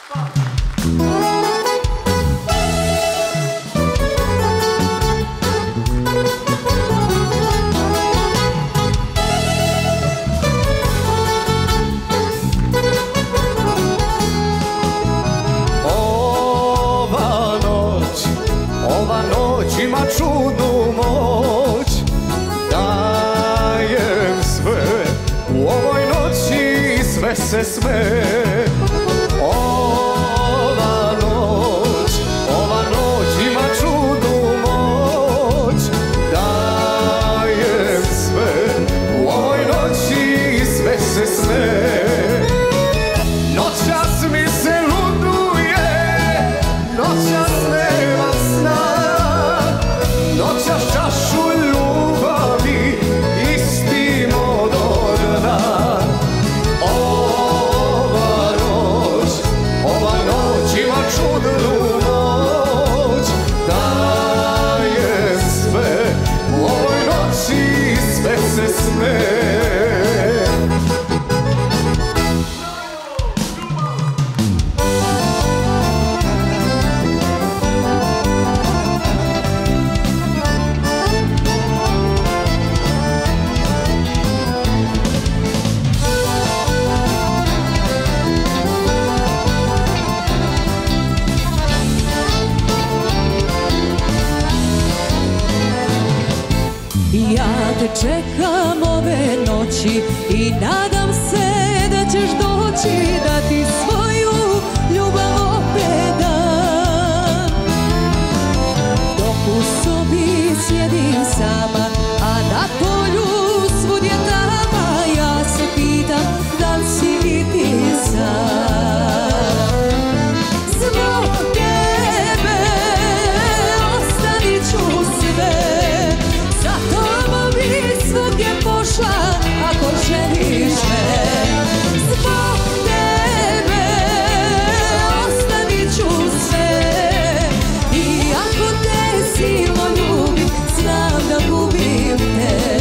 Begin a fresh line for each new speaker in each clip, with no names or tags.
Ova noć ima čudnu moć, dajem sve, u ovoj noći sve se sme. Ova noć ima čudnu moć, dajem sve, u ovoj noći sve se sme. Noćas mi se luduje, noćas nema sna, noćas čašu ljubavi ispimo do dna. Ova noć ima čudnu moć, dajem sve, u ovoj noći sve se sme.
Ja te čekam ove noći i nadam se da ćeš doći, da ti svoju ljubav opet dam. Dok u sobi sjedim sama, a na polju svud je tama, ja se pitam da li si i ti sam. Zbog tebe ostanit ću sve, za tobom bi svugdje pošla ako želiš me. Zbog tebe ostavit ću sve, i ako te silno ljubim, znam da gubim te.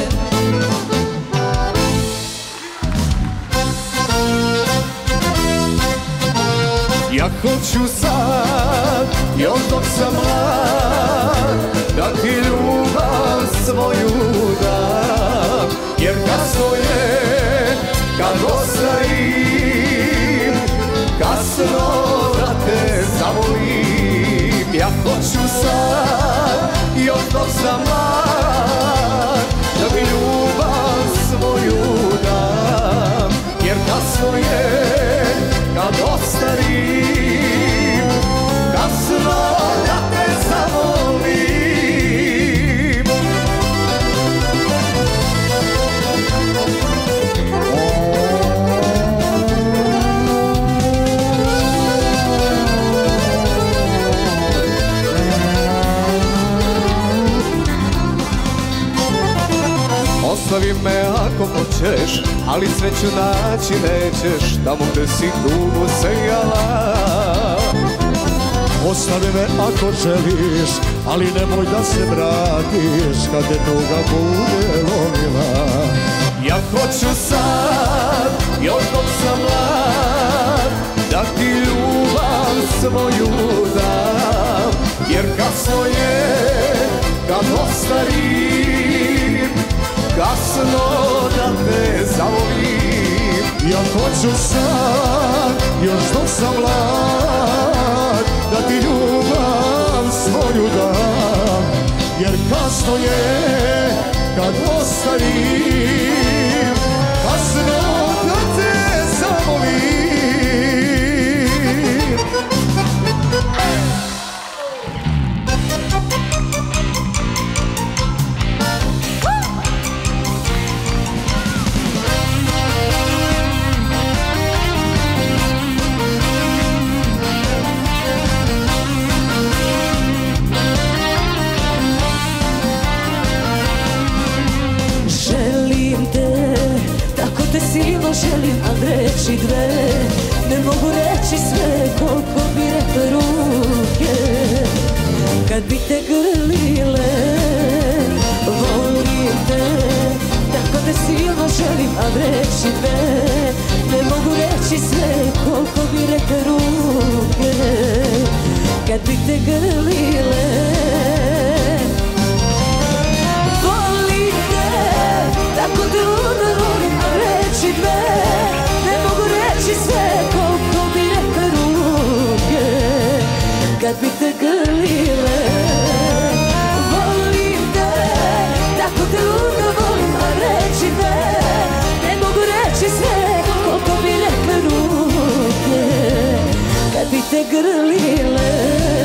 Ja hoću sad, još dok sam mlad, da ti ljubav svoju dam, jer kasno je kad ostarim, kasno da te zavolim. Ja hoću sad, još dok sam mlad, da mi ljubav svoju dam, jer kasno je kad ostarim, kasno da te zavolim. Ostavi me ako hoćeš, ali sreću naći nećeš tamo gde si tugu sejala.
Ostavi me ako želiš, ali nemoj da se vratiš kad te tuga bude lomila.
Ja hoću sad, još dok sam mlad, da ti ljubav svoju dam, jer kasno je kad ostarim, kasno da te zavolim.
Ja hoću sad, još dok sam mlad, da ti ljubav svoju dam, jer kasno je kad ostarim, kasno da te zavolim.
Silno želim, a reći dve, ne mogu reći sve koliko bi rekle ruke. Kad bi te grlile, volim te, tako te silno želim, a reći dve, ne mogu reći sve koliko bi rekle ruke. grlile.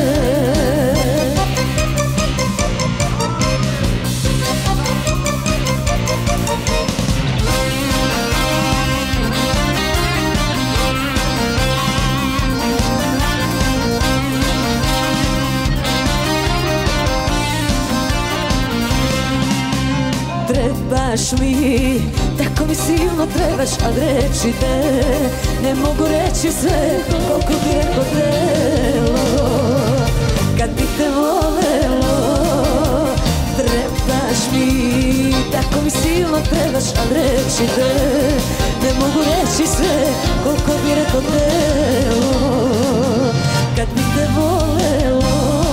Trebaš mi, tako mi silno trebaš, a reći te ne mogu reći sve, koliko bi rekao telo kad bi te volelo. Trebaš mi, tako mi silno trebaš, a reći te ne mogu reći sve, koliko bi rekao telo kad bi te volelo.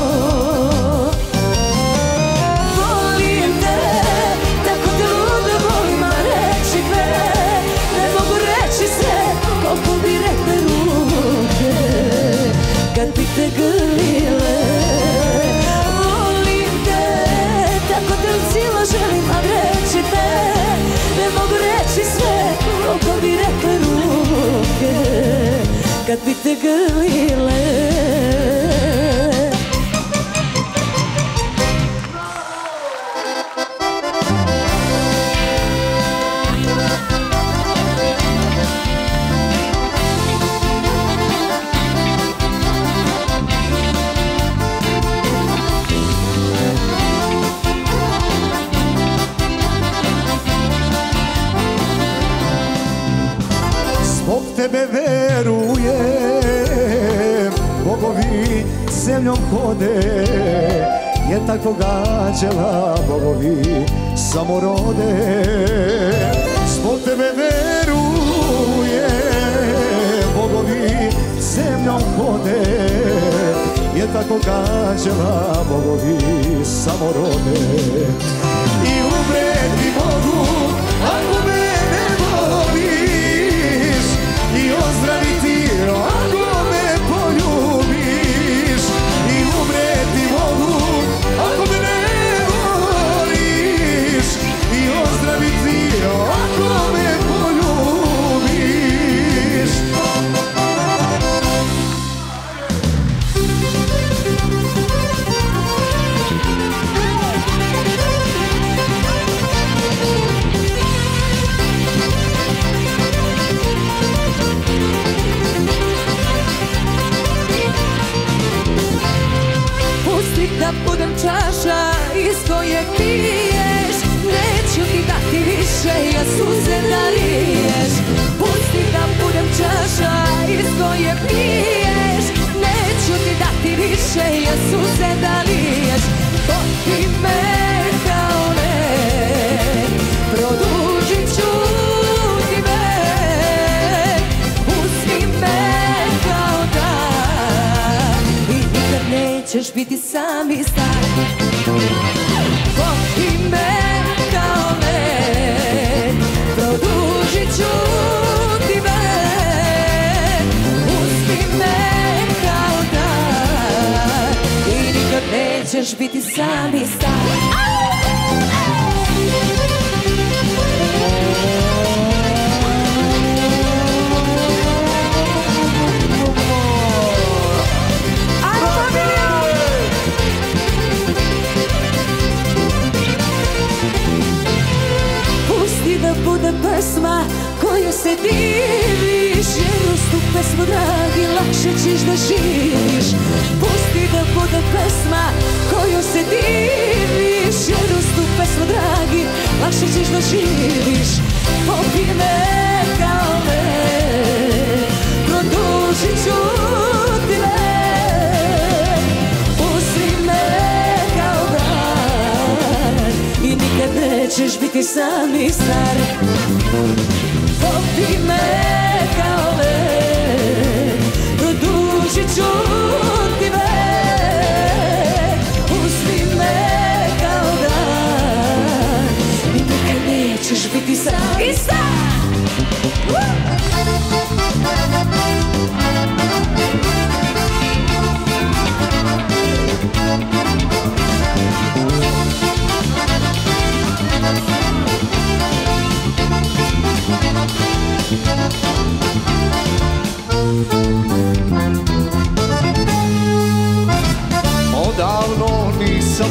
Koliko bi rekle ruke kad bi te grlile. Volim te, tako te od sila želim, a reći te ne mogu reći sve. Koliko bi rekle ruke kad bi te grlile.
Tebe verujem, bogovi zemljom hode, jer takvog anđela bogovi samo rode. Zbog tebe verujem, bogovi zemljom hode, jer takvog anđela bogovi samo rode. I umreti mogu ako mene voliš, i ozdraviti ako me poljubiš. I umreti mogu ako me ne voliš, i ozdraviti ako me poljubiš. Da budem čaša iz koje piješ, neću ti dati više, ja suze da liješ. Pusti da budem čaša iz koje piješ, neću ti dati više, ja suze da liješ. Popi me kao led, produžit ću ti vek. Pusti me kao dan i nikad nećeš biti sam i star. Popi me kao led, produžit ću ti vek. Pusti me kao dan i nikad nećeš biti sam i star. Bude pesma koju se diviš, jer uz tu pesmu, dragi, lakše ćeš da živiš. Pusti da bude pesma koju se diviš, jer uz tu pesmu, dragi, lakše ćeš da živiš. Popi me kao led, produžit ću ti vek. Pusti me kao dan i nikad nećeš biti sam i star. Popi me kao led, produžit ću ti vek. Pusti me kao dan i nikad nećeš biti sam i star.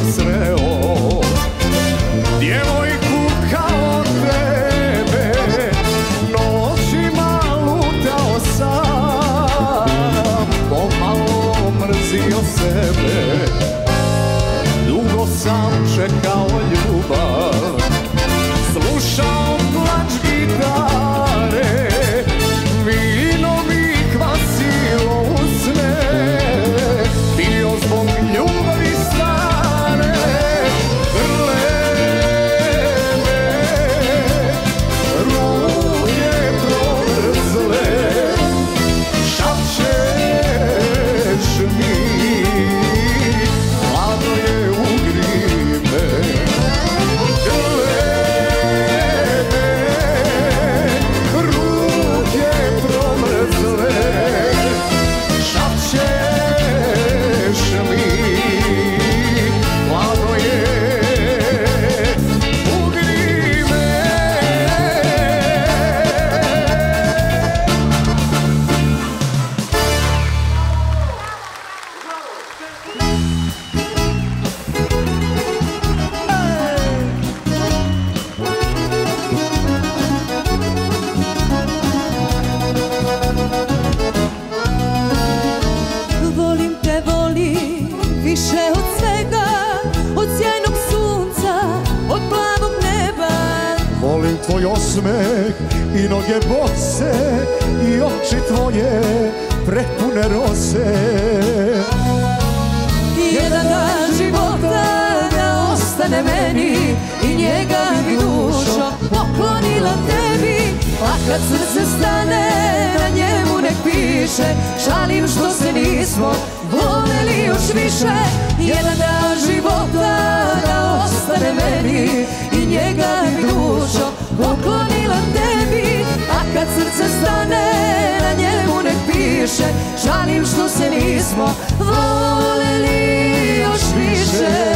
sreo djevojku kao tebe, noćima lutao sam, pomalo mrzio sebe. Dugo sam čekao ljubav, slušao plač gitare, vino mi kvasilo usne, bio zbog ljubavi stare. Grle me, ruke promrzle, šapćeš mi, hladno je ugri me.
Više od svega, od sjajnog sunca, od plavog neba.
Volim tvoj osmeh i noge bose i oči tvoje prepune rose.
Jedan dan života da ostane meni i njega bi dušo poklonila tebi. A kad srce stane na njemu nek piše, šalim što se nismo voleli još više. Jedan dan života da ostane meni i njega bi dušo poklonila tebi. A kad srce stane na njemu nek piše, šalim što se nismo voleli još više.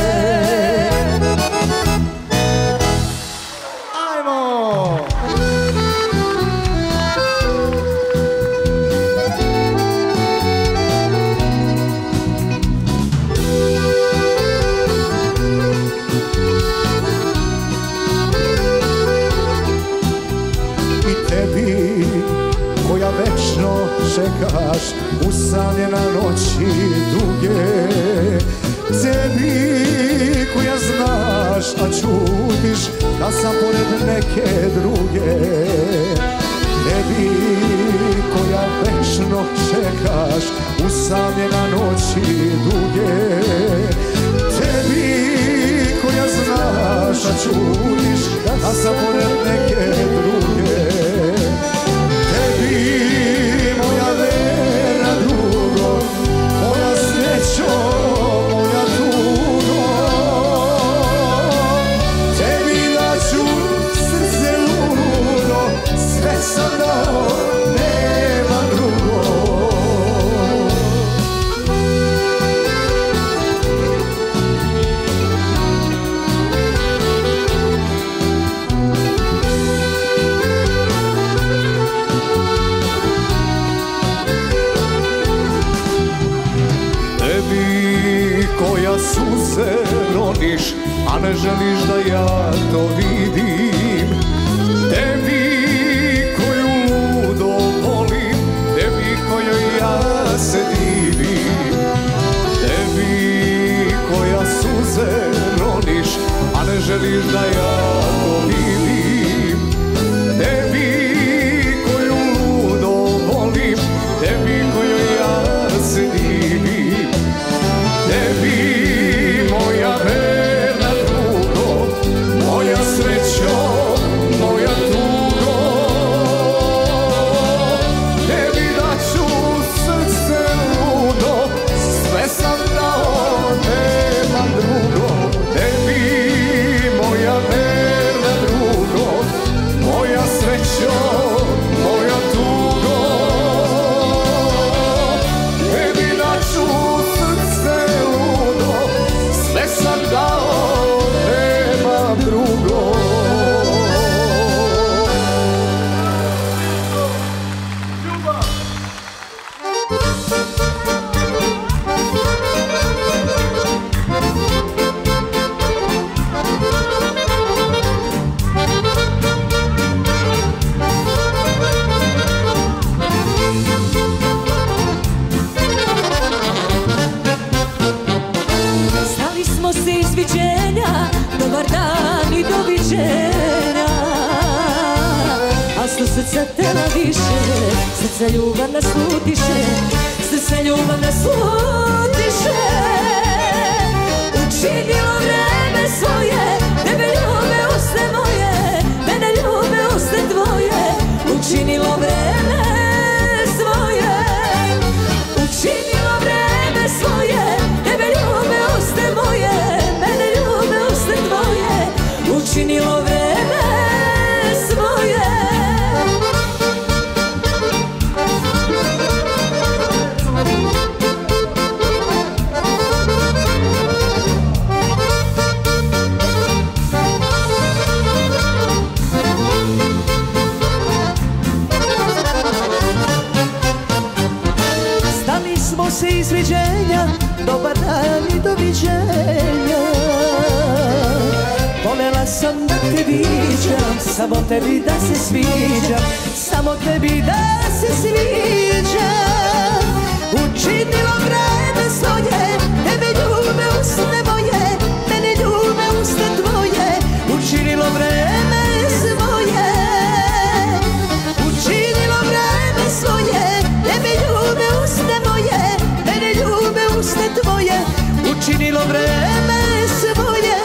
Koja večno čekaš usamljena noći duge, tebi koja znaš a čutiš da sam pored neke druge, tebi koja večno čekaš usamljena noći duge, tebi koja znaš a čutiš da sam pored neke druge. Tebi, moja vera drugo, moja srećo, moja tugo, tebi daću srce ludo, sve sam dao, nema drugo. Koja suze roniš, a ne želiš da ja to vidim. Tebi koju ludo volim, tebi kojoj ja se divim. Tebi koja suze roniš, a ne želiš da ja to vidim. Tebi koju ludo volim, tebi kojoj ja se divim. Tebi, moja verna drugo, moja srećo, moja tugo, tebi daću srce ludo, sve sam dao, nema drugo. Tebi, moja
zatela više, srce ljubavna slutiše, srce ljubavna slutiše. Učinilo vreme svoje, tebe ljube uste moje, mene ljube uste tvoje. Učinilo vreme svoje, učinilo vreme svoje, tebe ljube uste moje, mene ljube uste tvoje. Učinilo vreme svoje. Stali smo se izviđenja, dobar dan i doviđenja. Voljela sam da te viđam, samo tebi da se sviđam, samo tebi da se sviđam. Učinilo vreme svoje, tebe ljube uste moje, mene ljube uste tvoje. Učinilo vreme svoje, učinilo vreme svoje, tebe ljube uste moje, mene ljube uste tvoje. Učinilo vreme svoje.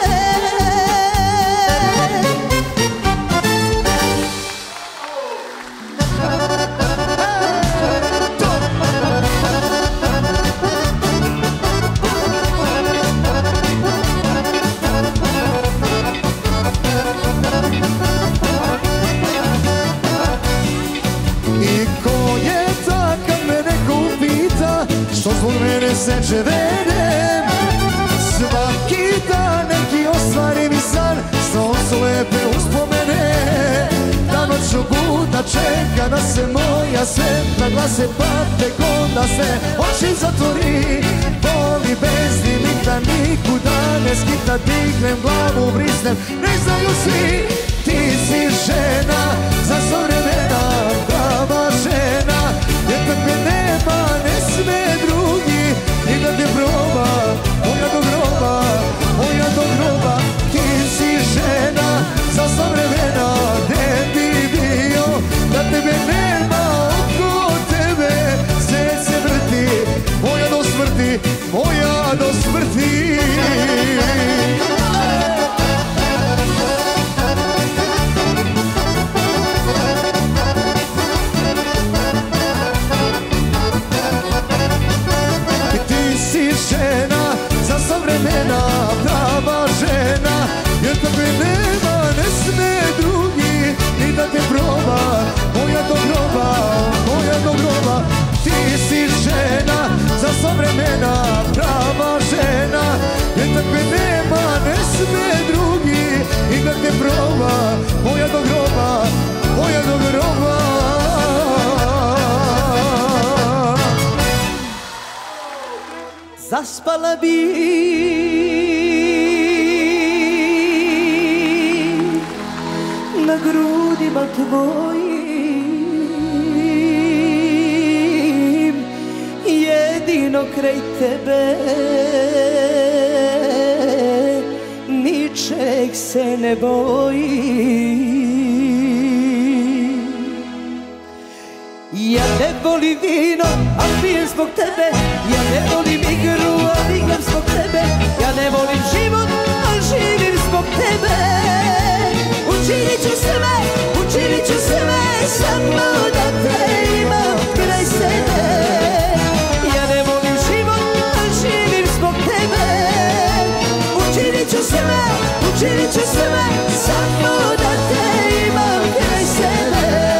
Što zbog mene seče vene, svaki dan neki ostvarim i san, snom su lepe uspomene. Da noću buda čeka da se moja svetla glase pate kod se oči zatvori. Voli bez limita, nikuda ne skita, dignem glavu, brisnem, ne znaju svi. Ti si žena, za svo vremena, prava žena, jer tebe nema, ne sme drugi ni da te proba. Moja do groba, moja do groba, ti si žena, za sva vremena, gde bi bio da tebe nema, oko tebe svet se vrti, moja do smrti, moja do smrti. Žena, za sva vremena, prava žena, jer tebe nema, ne sme drugi ni da te proba. Moja do groba, moja do groba, ti si žena, za sva vremena, prava žena, jer tebe nema, ne sme drugi ni da te proba. Moja do groba, moja do groba.
Zaspala bi na grudima tvojim, jedino kraj tebe ničeg se ne bojim. Ja ne volim vino, a pijem zbog tebe. Ja ne volim igru, a igram zbog tebe. Ja ne volim život, a živim zbog tebe. Učinit ću sve, samo da te imam kraj sebe. Ja ne volim život, a živim zbog tebe. Učinit ću sve, samo da te imam kraj sebe.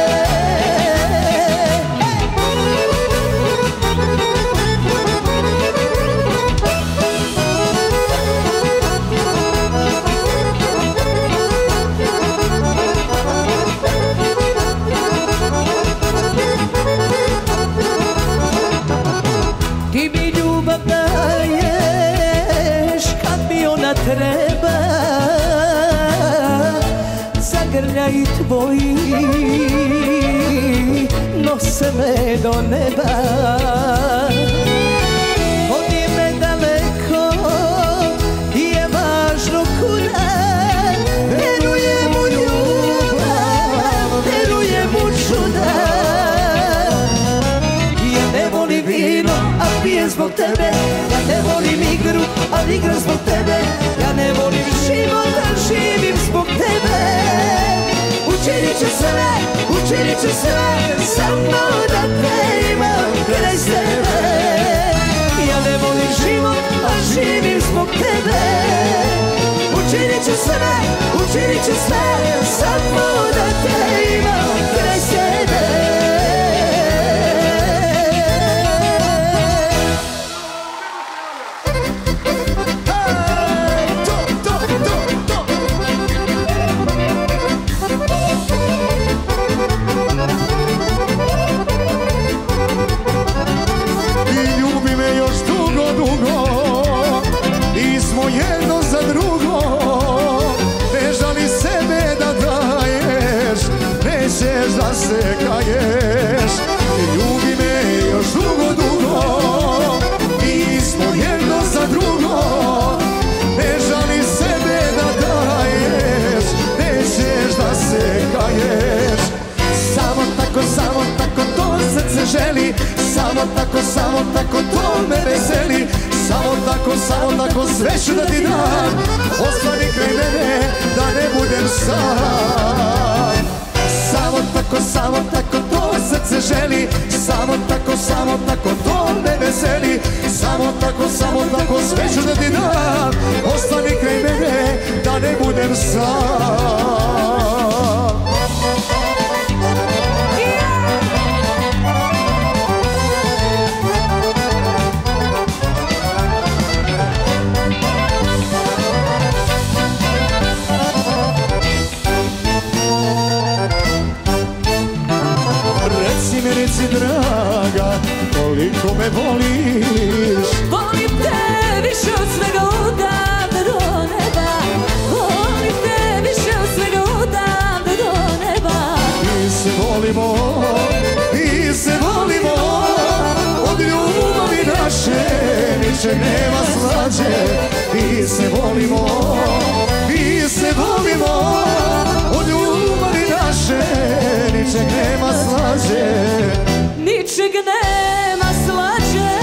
Treba zagrljaj tvoji nose me do neba. Vodi me daleko, je važno kuda. Verujem u ljubav, verujem u čuda.
nije zbog tebe. Ja ne volim igru, ali igram zbog tebe. Ja ne volim život, ali živim zbog tebe. Učinit ću sve, samo da te imam kraj sebe. Ja ne volim život, ali živim zbog tebe. Učinit ću sve, samo da te imam kraj sebe.
Jedno za drugo, ne žali sebe da daješ, nećeš da se kaješ. Ljubi me još dugo, dugo, mi smo jedno za drugo, ne žali sebe da daješ, nećeš da se kaješ. Samo tako to srce želi, samo tako to me veseli. Samo tako sve ću da ti dam, ostani kraj mene da ne budem sam. Samo tako to srce želi, samo tako to me veseli. Samo tako sve ću da ti dam, ostani kraj mene da ne budem sam. Reci draga, koliko me voliš.
Volim te više od svega odavde do neba. Volim te više od svega odavde do neba.
Mi se volimo, od ljubavi naše ničeg nema slađe. Mi se volimo, od ljubavi naše ničeg nema slađe.
Ničeg nema slađe.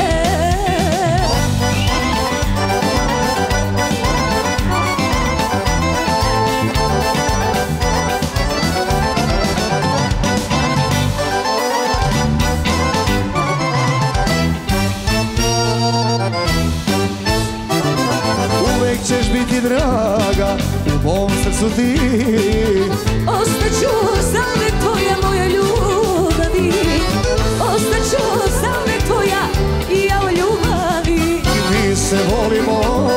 Uvek ćeš biti draga u mom srcu ti.
Ostaću zauvek tvoja moja ljubavi. Ostaću zauvek tvoja i ja u ljubavi.
Mi se volimo,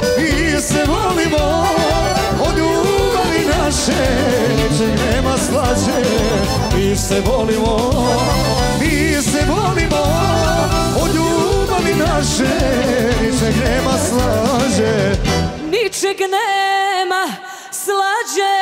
od ljubavi naše ničeg nema slađe. Mi se volimo, od ljubavi naše ničeg nema slađe.
Ničeg nema slađe.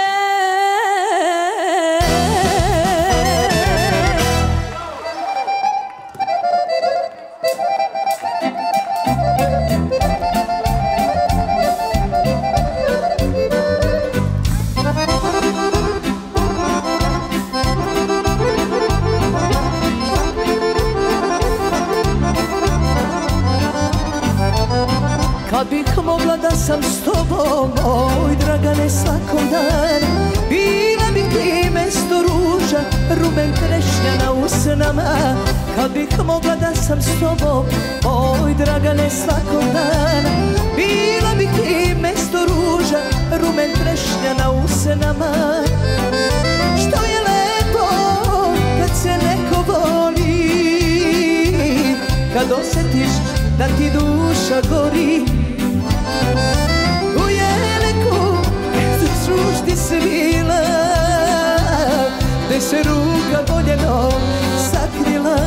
Kad bih mogla da sam s tobom, oj Dragane, svakom dan, bila bi ti mesto ruža, rumen trešnja na usnama. Kad bih mogla da sam s tobom, oj Dragane, svakom dan, bila bi ti mesto ruža, rumen trešnja na usnama. Što je lepo kad se neko voli, kad osjetiš da ti duša gori. U jeleku kad se žuždi svila, gde se ruka voljenom sakrila.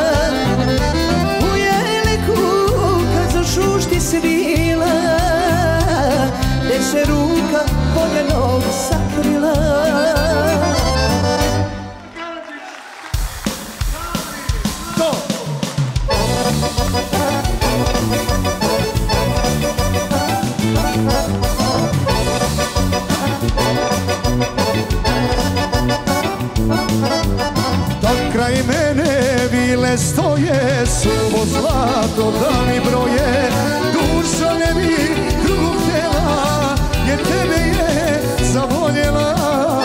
U jeleku kad se žuždi svila, gde se ruka voljenom sakrila.
Dok kraj mene vile stoje suvo zlato, zlato da mi broje. Duša ne bi drugog htjela, jer tebe je zavoljela.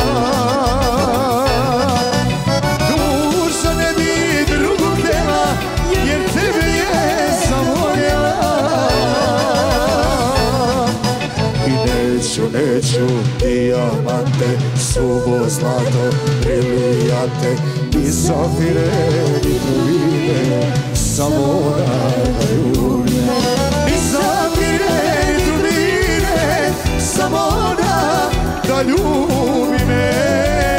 Duša ne bi drugog htjela, jer tebe je zavoljela. I neću dijamante, suvo zlato, brilijante, ni zafire, ni trubine, samo da ljubim. Ni zafire, ni trubine, samo da ljubim me.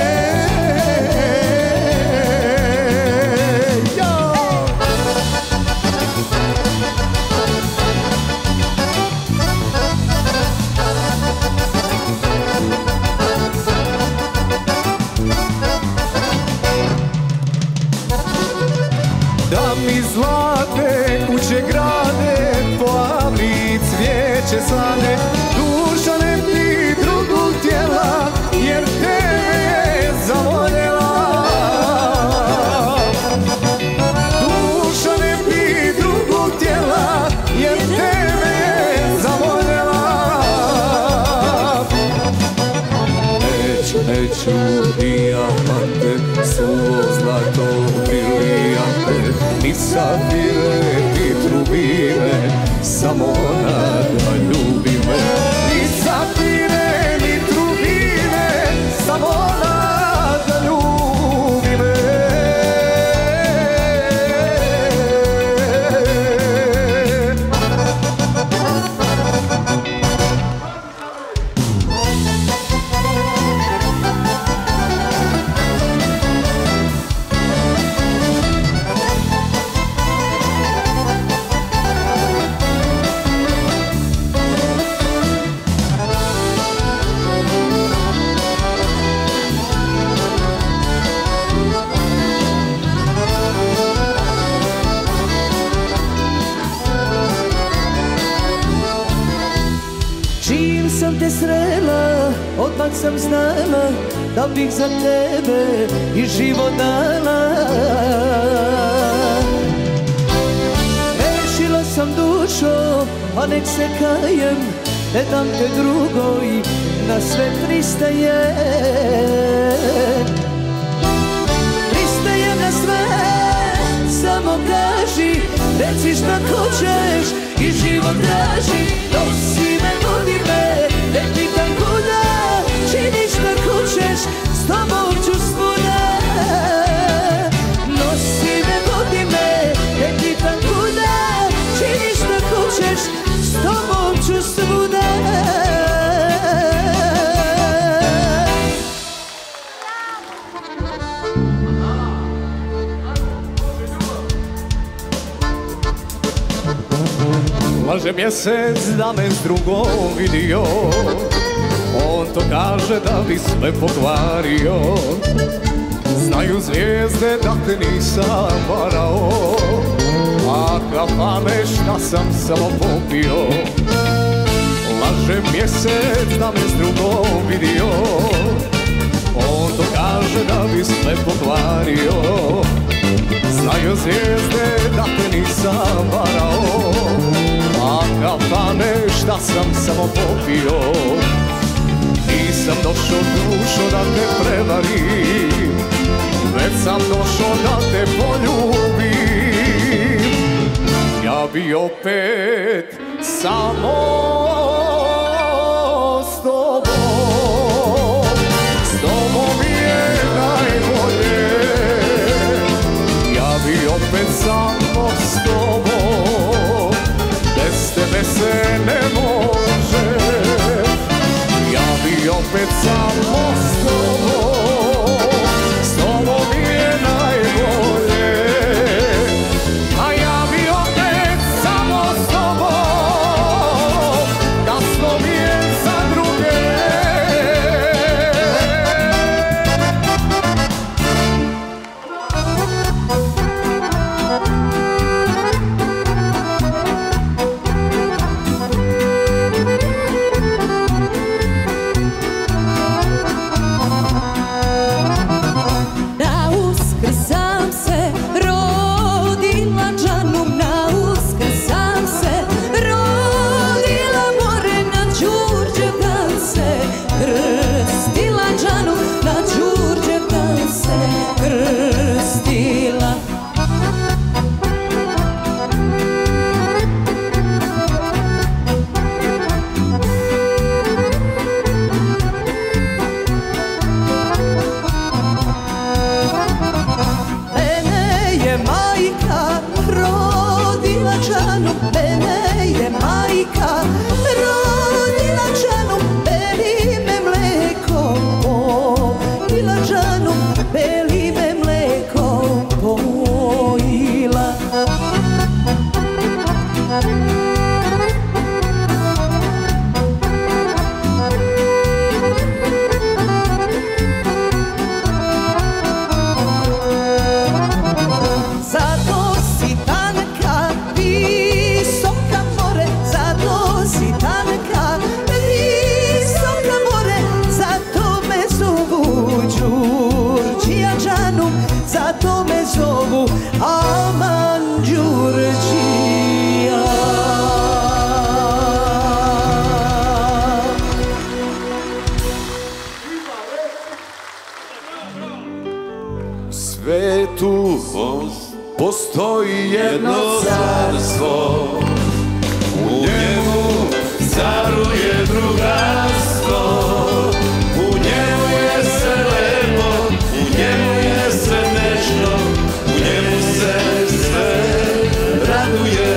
Da mi zlate kuće grade, po avliji cvijeće sade. Duša ne bi drugog htjela, jer tebe je zavoljela. Duša ne bi drugog htjela, jer tebe je zavoljela. Neću dijamante, suvo zlato, brilijante, ni safire, ni trubine, samo da ljubi me. Ni safire, ni trubine, samo da ljubi me.
Čim sam te srela, odmah sam znala da bih za tebe i život dala. Rešila sam dušo, a nek se kajem, ne dam te drugoj, na sve pristajem. Pristajem na sve, samo kaži, reci šta hoćeš i život traži. Nosi me, vodi me, ne pitam kuda, čini šta hoćeš, s tobom ću svuda. Nosi me, vodi me, ne pitam kuda, čini šta hoćeš, s tobom ću svuda.
Laže mjesec da me s drugom vidio, on to kaže da bi sve pokvario. Znaju zvijezde da te nisam varao, a kafane šta sam samo popio. Laže mjesec da me s drugom vidio, on to kaže da bi sve pokvario. Znaju zvijezde da te nisam varao, a kafane šta sam samo popio. Nisam došao dušo da te prevarim, već sam došao da te poljubim. Ja bi opet samo s tobom, s tobom je najbolje. Ja bi opet samo s tobom, bez tebe se ne može. Ja bi opet samo s tobom je najbolje. A ja bi opet samo s tobom,
Zato me zovu Aman Đurđija.
Svetu postoji jedno carstvo, u njemu caruje drugarstvo, u njemu je sve lepo, u njemu je sve nežno, u njemu se sve raduje.